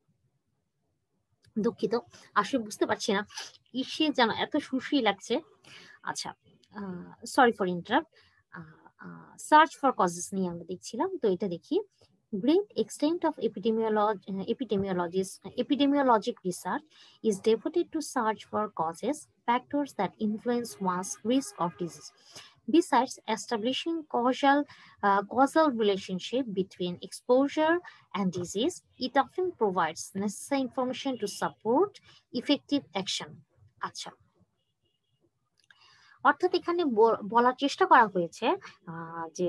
দুঃখিত, আসলে বুঝতে পারছি না কিসে যেন এত সুশ্রী লাগছে। আচ্ছা, sorry for interrupt. Search for causes নিয়ে আমরা দেখছিলাম, তো এটা দেখি। Great extent of epidemiolog uh, epidemiologist, uh, epidemiologic research is devoted to search for causes, factors that influence one's risk of disease. Besides establishing causal, uh, causal relationship between exposure and disease, it often provides necessary information to support effective action. আচ্ছা, অর্থাৎ এখানে বলার চেষ্টা করা হয়েছে যে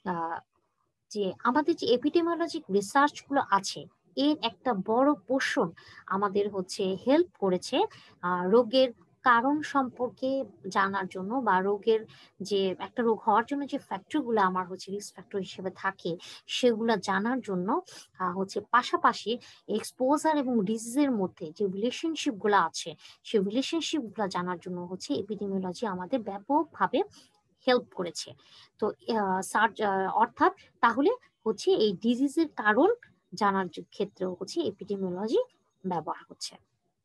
যে আমাদের যে এপিডেমিওলজিক রিসার্চ গুলো আছে এর একটা বড় পোর্শন আমাদের হচ্ছে হেল্প করেছে রোগের কারণ সম্পর্কে জানার জন্য বা রোগের যে একটা রোগ হওয়ার জন্য যে ফ্যাক্টরগুলো আমার হচ্ছে রিস্ক ফ্যাক্টর হিসেবে থাকে সেগুলো জানার জন্য হচ্ছে পাশাপাশি এক্সপোজার এবং ডিজিজের মধ্যে যে রিলেশনশিপ গুলো আছে সেই রিলেশনশিপ গুলো জানার জন্য হচ্ছে এপিডেমিওলজি আমাদের ব্যাপকভাবে হেল্প করেছে। তো সার্চ অর্থাৎ তাহলে হচ্ছে এই ডিজিজের কারণ জানার ক্ষেত্রেও হচ্ছে এপিডেমিওলজি ব্যবহার হচ্ছে।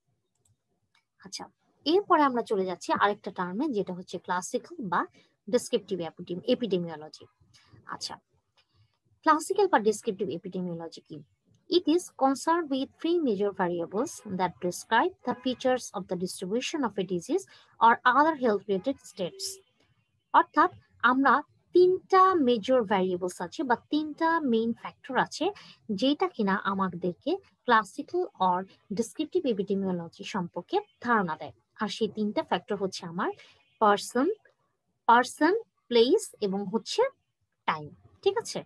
আচ্ছা, এরপরে আমরা চলে যাচ্ছি আরেকটা টার্মে, যেটা হচ্ছে ক্লাসিক্যাল বা ডেসক্রিপটিভ এপিডেমিওলজি। আচ্ছা, ক্লাসিক্যাল বা ডেসক্রিপটিভ এপিডেমিওলজি কি? It is concerned with three major variables that describe the features of the distribution of a disease or other health-related states. অর্থাৎ আমরা তিনটা মেজর ভ্যারিয়েবলস আছে বা তিনটা মেইন ফ্যাক্টর আছে যেটা কিনা আমাদেরকে ক্লাসিক্যাল অর ডেসক্রিপটিভ এপিডেমিওলজি সম্পর্কে ধারণা দেয়। আর সেই তিনটা ফ্যাক্টর হচ্ছে আমার পার্সন পার্সন প্লেস এবং হচ্ছে টাইম। ঠিক আছে,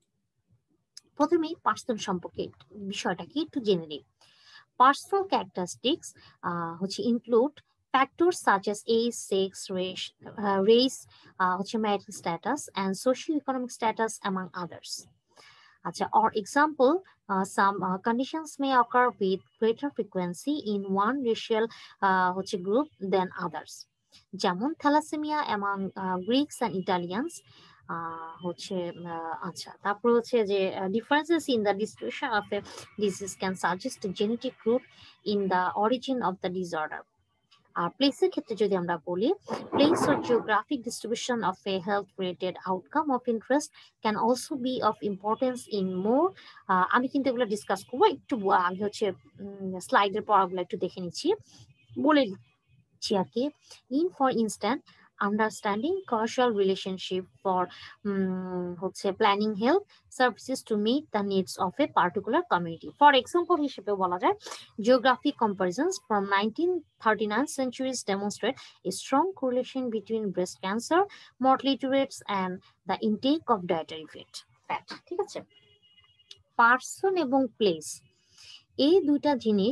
প্রথমেই পার্সন সম্পর্কে বিষয়টা কি একটু জেনে নিই। পার্সোনাল ক্যারেক্টারিস্টিক্স হচ্ছে include factors such as age, sex, race, uh, race uh, marital status, and socio-economic status, among others. Achha, or example, uh, some uh, conditions may occur with greater frequency in one racial uh, group than others. যেমন thalassemia among uh, Greeks and Italians. হচ্ছে আচ্ছা, তারপর হচ্ছে যে differences in the distribution of a disease can suggest a genetic root in the origin of the disorder. আর প্লেসের ক্ষেত্রে যদি আমরা বলি, place or geographic distribution of a health related outcome of interest can also be of importance in more আমি কিন্তু এগুলো ডিসকাস করবো, একটু আগে হচ্ছে স্লাইডের পড়াগুলো একটু দেখে নিচ্ছি, বলে দিচ্ছি আর কি। In for instance understanding causal relationship for um, হচ্ছে planning health services to meet the needs of a particular community. For example হিসেবে বলা যায়, geographic comparisons from nineteen thirty-nine centuries demonstrate a strong correlation between breast cancer mortality rates and the intake of dietary fat. ঠিক আছে, পার্সন এবং প্লেস এই দুইটা জিনিস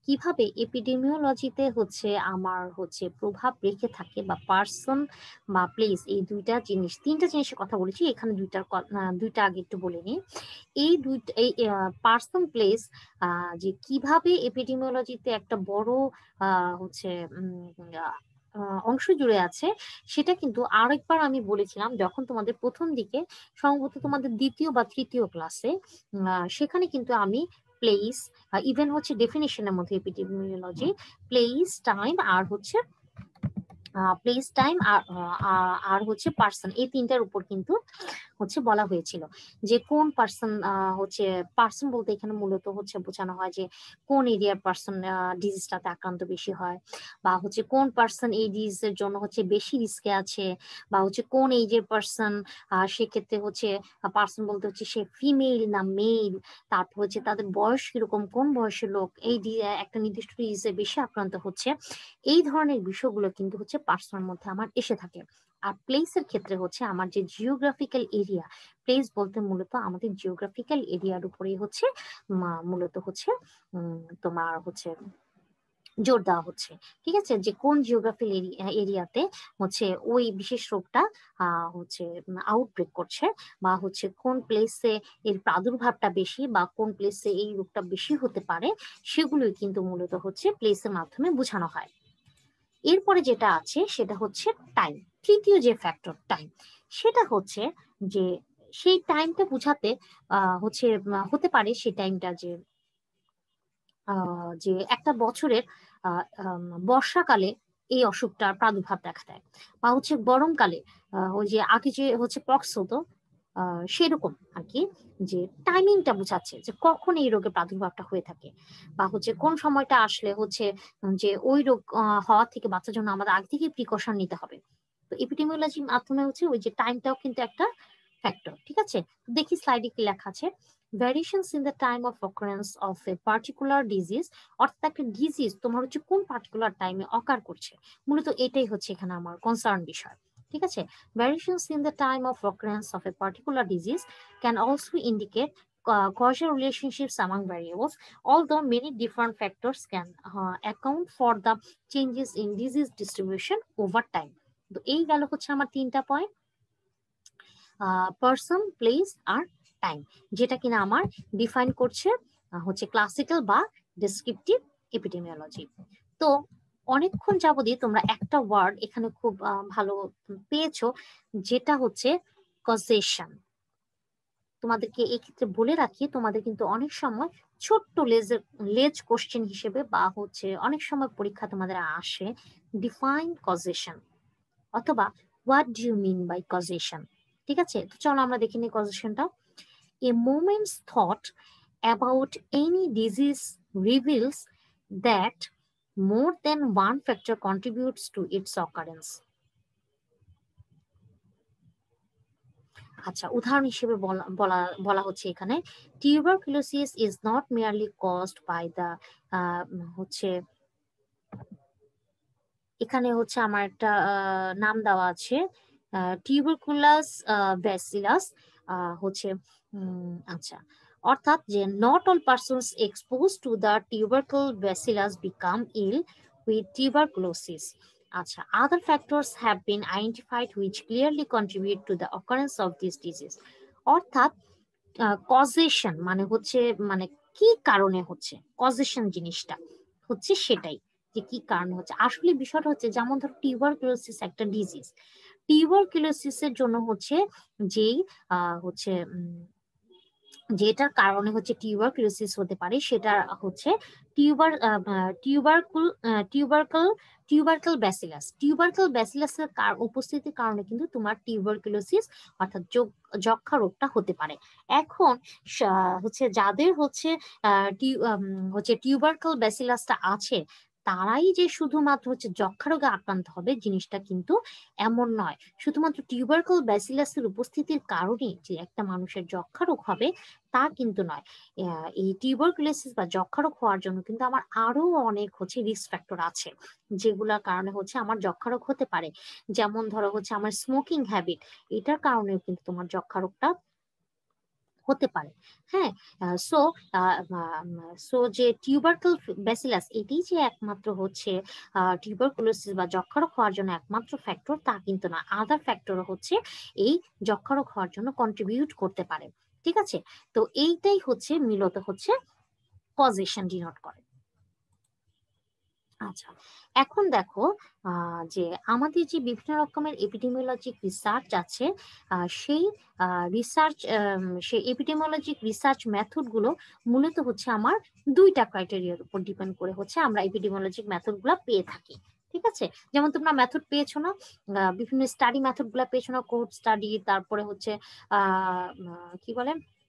কিভাবে এপিডেমিওলজিতে হচ্ছে আমার হচ্ছে প্রভাব রেখে থাকে, বা পার্সন বা প্লেস, এই দুইটা জিনিস, তিনটা জিনিসের কথা বলেছি এখানে, দুইটার ক- আহ, দুইটা আগে একটু বলে নিই। এই দুইটা, এই পার্সন প্লেস যে কিভাবে এপিডেমিওলজিতে একটা বড় আহ, হচ্ছে উম, আহ, আহ, অংশ জুড়ে আছে, সেটা কিন্তু আরেকবার আমি বলেছিলাম যখন তোমাদের প্রথম দিকে, সম্ভবত তোমাদের দ্বিতীয় বা তৃতীয় ক্লাসে, সেখানে কিন্তু আমি প্লেস, ইভেন হচ্ছে ডেফিনেশনের মধ্যে এপিডেমিওলজি, প্লেস, টাইম আর হচ্ছে প্লেস, টাইম আর আহ, আর হচ্ছে পার্সন, এই তিনটার উপর কিন্তু হচ্ছে বলা হয়েছিল যে কোন পার্সন হচ্ছে, পার্সন বলতে এখানে মূলত হচ্ছে বোঝানো হয় যে কোন এরিয়ার পার্সন ডিজিজটাতে আক্রান্ত বেশি হয়, বা হচ্ছে কোন পার্সন এই ডিজিজের জন্য হচ্ছে বেশি রিস্কে আছে, বা হচ্ছে কোন এজের পার্সন, সেক্ষেত্রে হচ্ছে পার্সন বলতে হচ্ছে সে ফিমেল না মেল, তারপর হচ্ছে তাদের বয়স কিরকম, কোন বয়সের লোক এই ডি- একটা নির্দিষ্ট ডিজিজে বেশি আক্রান্ত হচ্ছে, এই ধরনের বিষয়গুলো কিন্তু হচ্ছে পার্সনের মধ্যে আমার এসে থাকে। আর প্লেসের ক্ষেত্রে হচ্ছে আমার যে জিওগ্রাফিক্যাল এরিয়া, প্লেস বলতে মূলত আমাদের জিওগ্রাফিক্যাল এরিয়ার উপরেই হচ্ছে মা- মূলত হচ্ছে উম, তোমার হচ্ছে জোর দেওয়া হচ্ছে। ঠিক আছে, যে কোন জিওগ্রাফিক্যাল এরিয়াতে হচ্ছে ওই বিশেষ রোগটা আহ হচ্ছে আউটব্রেক করছে, বা হচ্ছে কোন প্লেসে এর প্রাদুর্ভাবটা বেশি, বা কোন প্লেসে এই রোগটা বেশি হতে পারে, সেগুলোই কিন্তু মূলত হচ্ছে প্লেসের মাধ্যমে বোঝানো হয়। এরপরে যেটা আছে সেটা হচ্ছে টাইম। তৃতীয় যে ফ্যাক্টর টাইম, সেটা হচ্ছে যে সেই টাইমটা বোঝাতে আহ হচ্ছে আহ, হতে পারে সেই টাইমটা যে আহ যে একটা বছরের আহ আম, বর্ষাকালে এই অসুখটার প্রাদুর্ভাব দেখা দেয়, বা হচ্ছে গরমকালে আহ, ওই যে আগে যে হচ্ছে পক্স হতো, আহ সেরকম আর কি, যে টাইমিংটা বোঝাচ্ছে যে কখন এই রোগের প্রাদুর্ভাবটা হয়ে থাকে, বা হচ্ছে কোন সময়টা আসলে হচ্ছে উম, যে ওই রোগ আহ, হওয়া থেকে বাঁচার জন্য আমাদের আগে থেকে প্রিকশন নিতে হবে। তো এপিডেমিওলজির মাধ্যমে হচ্ছে ওই যে টাইমটাও কিন্তু একটা ফ্যাক্টর। ঠিক আছে, তো দেখি স্লাইডে কি লেখা আছে। Variations in the time of occurrence of a particular disease, অর্থাৎ একটা ডিজিজ তোমার হচ্ছে কোন পার্টিকুলার টাইমে অকার করছে, মূলত এটাই হচ্ছে এখানে আমার কনসার্ন বিষয়। ঠিক আছে, variations in the time of occurrence of a particular disease can also indicate uh, causal relationships among variables, although many different factors can uh, account for the changes in disease distribution over time. তো এই গেল হচ্ছে আমার তিনটা পয়েন্ট, পার্সন, প্লেস আর টাইম, যেটা কিনা আমার ডিফাইন করছে আহ, হচ্ছে ক্লাসিক্যাল বা ডেসক্রিপটিভ এপিডেমিওলজি। তো অনেকক্ষণ যাবতই তোমরা একটা ওয়ার্ড এখানে খুব আহ, ভালো পেয়েছো, যেটা হচ্ছে কজেশন। তোমাদেরকে এক্ষেত্রে বলে রাখি, তোমাদের কিন্তু অনেক সময় ছোট্ট লেজের লেজ কোশ্চেন হিসেবে, বা হচ্ছে অনেক সময় পরীক্ষা তোমাদের আসে ডিফাইন কজেশন, অথবা what do you mean by causation. ঠিক আছে, তো চলো আমরা দেখে নিই কজেশনটা। A moment's thought about any disease reveals that more than one factor contributes to its occurrence. আচ্ছা, উদাহরণ হিসেবে বলা বলা বলা হচ্ছে এখানে, tuberculosis is not merely caused by the, হচ্ছে এখানে হচ্ছে আমার একটা আহ, নাম দেওয়া আছে টিউবারকুলাস ব্যাসিলাস, হচ্ছে উম, আচ্ছা, অর্থাৎ যে not all persons expose to the tubercle bacillus become ill with tuberculosis. আচ্ছা, other factors have been identified which clearly contribute to the occurrence of this disease. অর্থাৎ কজেশন মানে হচ্ছে, মানে কি কারণে হচ্ছে, কজেশন জিনিসটা হচ্ছে সেটাই, যে কি কারণে হচ্ছে। আসলে বিষয়টা হচ্ছে যেমন ধরো টিউবারকুলোসিস একটা ডিজিজ, টিউবারকুলোসিসের জন্য হচ্ছে যেই আহ হচ্ছে উম, যেটার কারণে হচ্ছে টিউবারকুলোসিস হতে পারে, সেটা হচ্ছে টিউবার টিউবারকুল টিউবারকাল টিউবারকাল ব্যাসিলাস। টিউবারকাল ব্যাসিলাসের উপস্থিতির কারণে কিন্তু তোমার টিউবারকুলোসিস অর্থাৎ যক- যক্ষ্মা রোগটা হতে পারে। এখন সা- হচ্ছে যাদের হচ্ছে আহ, টিউ- আম, হচ্ছে টিউবারকাল ব্যাসিলাসটা আছে, তারাই যে শুধুমাত্র হচ্ছে যক্ষ্মা রোগে আক্রান্ত হবে জিনিসটা কিন্তু এমন নয়। শুধুমাত্র টিউবারকাল ব্যাসিলাসের উপস্থিতির কারণে যে একটা মানুষের যক্ষ্মা রোগ হবে তা কিন্তু নয়। আহ, এই টিউবারকুলোসিস বা যক্ষ্মা রোগ হওয়ার জন্য কিন্তু আমার আরো অনেক হচ্ছে রিস্ক ফ্যাক্টর আছে, যেগুলোর কারণে হচ্ছে আমার যক্ষ্মা রোগ হতে পারে। যেমন ধরো হচ্ছে আমার স্মোকিং হ্যাবিট, এটার কারণেও কিন্তু তোমার যক্ষ্মা রোগটা হতে পারে। হ্যাঁ, সো সো যে টিউবারকুল ব্যাসিলাস এটি যে একমাত্র হচ্ছে টিউবারকুলোসিস বা যক্ষারোগ হওয়ার জন্য একমাত্র ফ্যাক্টর তা কিন্তু না, আদার ফ্যাক্টরও হচ্ছে এই যক্ষারোগ হওয়ার জন্য কন্ট্রিবিউট করতে পারে। ঠিক আছে, তো এইটাই হচ্ছে মূলত হচ্ছে কজেশন ডিনোট করে। আচ্ছা, এখন দেখো যে আমাদের যে বিভিন্ন রকমের এপিডেমিওলজিক রিসার্চ আছে, সেই রিসার্চ সেই এপিডেমিওলজিক রিসার্চ মেথড গুলো মূলত হচ্ছে আমার দুইটা ক্রাইটেরিয়ার উপর ডিপেন্ড করে হচ্ছে আমরা এপিডেমিওলজিক মেথড গুলা পেয়ে থাকি। ঠিক আছে, যেমন তোমরা মেথড পেয়েছো না, বিভিন্ন স্টাডি মেথড গুলা পেয়েছো না, কোর্ট স্টাডি, তারপরে হচ্ছে আহ কি বলে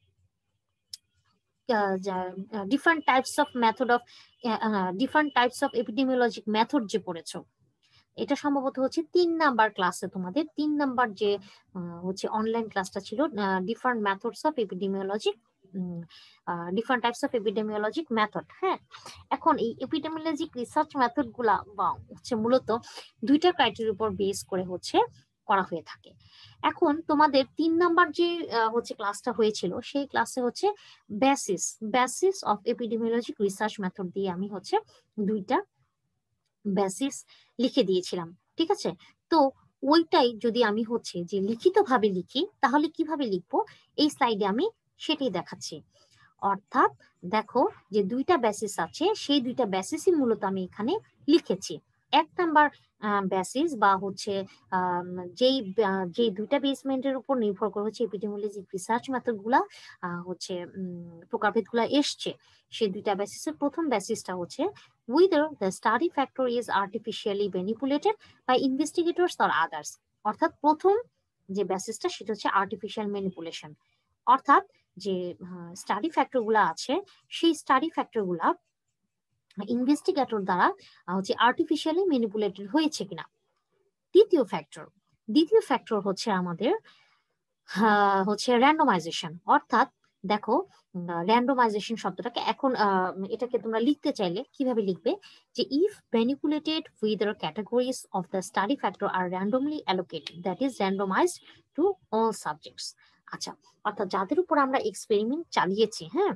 different types of method of different types of epidemiologic method যে পড়েছো, এটা সম্ভবত হচ্ছে তিন নাম্বার ক্লাসে তোমাদের তিন নাম্বার যে হচ্ছে অনলাইন ক্লাসটা ছিল, different methods of epidemiology, different types of epidemiologic method. হ্যাঁ, এখন এই এপিডেমিওলজিক রিসার্চ মেথড গুলা হচ্ছে মূলত দুইটা ক্রাইটেরিয়ার উপর বেস করে হচ্ছে করা হয়ে থাকে। এখন তোমাদের তিন নাম্বার যে হচ্ছে ক্লাসটা হয়েছিল, সেই ক্লাসে হচ্ছে basis basis of epidemiologic research method দিয়ে আমি হচ্ছে দুইটা বেসিস লিখে দিয়েছিলাম। ঠিক আছে, তো ওইটাই যদি আমি হচ্ছে যে লিখিত ভাবে লিখি তাহলে কিভাবে লিখবো এই স্লাইডে আমি সেটাই দেখাচ্ছি। অর্থাৎ দেখো যে দুইটা বেসিস আছে, সেই দুইটা বেসিসই মূলত আমি এখানে লিখেছি। এক নাম্বার বেসিস বা হচ্ছে যেই যে দুইটা বেসমেন্টের উপর নির্ভর করে হচ্ছে এপিডেমিওলজিক রিসার্চ মেথড গুলা হচ্ছে প্রকারভেদ গুলা এসছে, সেই দুইটা বেসিসের প্রথম বেসিসটা হচ্ছে whether the study factor is artificially manipulated by investigators or others। অর্থাৎ প্রথম যে বেসিসটা সেটা হচ্ছে আর্টিফিশিয়াল ম্যানিপুলেশন, অর্থাৎ যে স্টাডি ফ্যাক্টর গুলা আছে সেই স্টাডি ফ্যাক্টর গুলা ইনভেস্টিগেটর দ্বারা হচ্ছে আর্টিফিশিয়ালি ম্যানিপুলেটেড হয়েছে কিনা। দ্বিতীয় ফ্যাক্টর দ্বিতীয় ফ্যাক্টর হচ্ছে আমাদের হচ্ছে র্যান্ডমাইজেশন। অর্থাৎ দেখো র্যান্ডমাইজেশন শব্দটাকে এখন এটাকে তোমরা লিখতে চাইলে কিভাবে লিখবে যে if manipulated whether categories of the study factor are randomly allocated, that is randomized to all subjects। আচ্ছা, অর্থাৎ যাদের উপর আমরা এক্সপেরিমেন্ট চালিয়েছি, হ্যাঁ,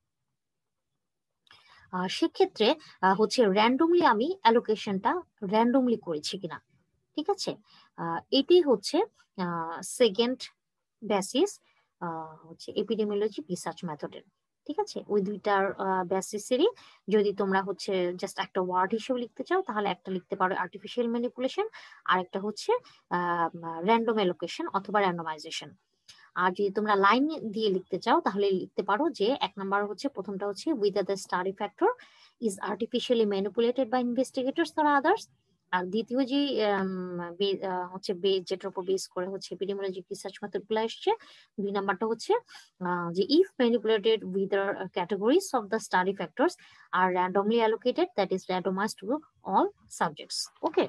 সেক্ষেত্রে হচ্ছে র্যান্ডমলি আমি অ্যালোকেশনটা র্যান্ডমলি করেছি কিনা। ঠিক আছে, এটি হচ্ছে সেকেন্ড বেসিস হচ্ছে এপিডেমিওলজি রিসার্চ মেথডের। ঠিক আছে, ওই দুইটার বেসিসেরই যদি তোমরা হচ্ছে জাস্ট একটা ওয়ার্ড হিসেবে লিখতে চাও তাহলে একটা লিখতে পারো আর্টিফিশিয়াল ম্যানিপুলেশন, আর একটা হচ্ছে র্যান্ডম অ্যালোকেশন অথবা র্যান্ডমাইজেশন। আর যদি তোমরা লাইন দিয়ে লিখতে চাও তাহলে লিখতে পারো যে এক নাম্বার হচ্ছে প্রথমটা হচ্ছে whether the study factor is artificially manipulated by investigators or others, আর দ্বিতীয় যে হচ্ছে যেটার উপর বেস করে হচ্ছে এপিডেমিওলজিক রিসার্চ মেথড গুলো আসছে, দুই নাম্বারটা হচ্ছে যে if manipulated whether categories of the study factors are randomly allocated, that is randomized to all subjects। ওকে,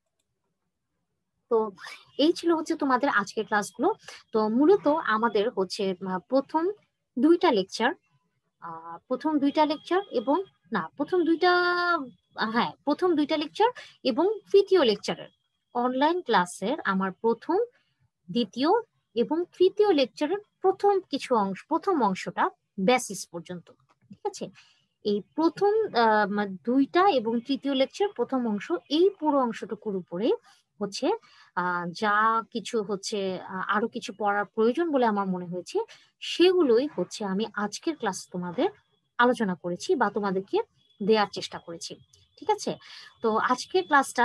তো এই ছিল হচ্ছে তোমাদের আজকের ক্লাসগুলো। তো মূলত আমাদের হচ্ছে প্রথম দুইটা লেকচার প্রথম দুইটা লেকচার এবং না প্রথম দুইটা হ্যাঁ প্রথম দুইটা লেকচার এবং তৃতীয় লেকচারের অনলাইন ক্লাসের আমার প্রথম, দ্বিতীয় এবং তৃতীয় লেকচারের প্রথম কিছু অংশ প্রথম অংশটা বেসিস পর্যন্ত। ঠিক আছে, এই প্রথম দুইটা এবং তৃতীয় লেকচার প্রথম অংশ, এই পুরো অংশটুকুর উপরে হচ্ছে যা কিছু হচ্ছে আরো কিছু পড়ার প্রয়োজন বলে আমার মনে হয়েছে সেগুলোই হচ্ছে আমি আজকের ক্লাস তোমাদের আলোচনা করেছি বা তোমাদেরকে দেওয়ার চেষ্টা করেছি। ঠিক আছে, তো আজকের ক্লাসটা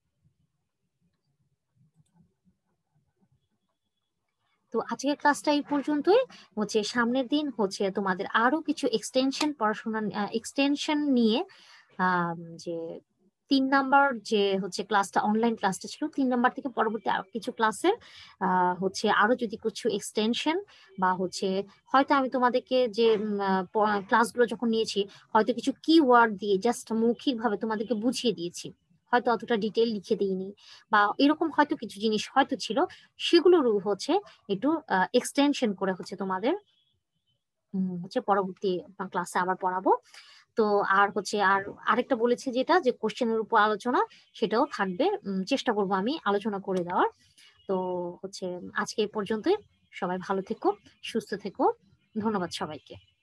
তো আজকের ক্লাসটা এই পর্যন্তই। হচ্ছে সামনের দিন হচ্ছে তোমাদের আরো কিছু এক্সটেনশন পড়াশোনা এক্সটেনশন নিয়ে যে তিন নাম্বার যে হচ্ছে ক্লাসটা অনলাইন ক্লাসটা ছিল, তিন নাম্বার থেকে পরবর্তী আরো কিছু ক্লাসের হচ্ছে আরো যদি কিছু এক্সটেনশন বা হচ্ছে হয়তো আমি তোমাদেরকে যে ক্লাসগুলো যখন নিয়েছি হয়তো কিছু কিওয়ার্ড দিয়ে জাস্ট মৌখিকভাবে তোমাদেরকে বুঝিয়ে দিয়েছি, হয়তো অতটা ডিটেল লিখে দিইনি বা এরকম হয়তো কিছু জিনিস হয়তো ছিল, সেগুলোর হচ্ছে একটু এক্সটেনশন করে হচ্ছে তোমাদের হচ্ছে পরবর্তী ক্লাসে আবার পড়াবো। তো আর হচ্ছে আর আরেকটা বলেছে যেটা যে কোশ্চেনের উপর আলোচনা, সেটাও থাকবে, চেষ্টা করব আমি আলোচনা করে দেওয়ার। তো হচ্ছে আজকে এই পর্যন্তই, সবাই ভালো থেকো, সুস্থ থেকো, ধন্যবাদ সবাইকে।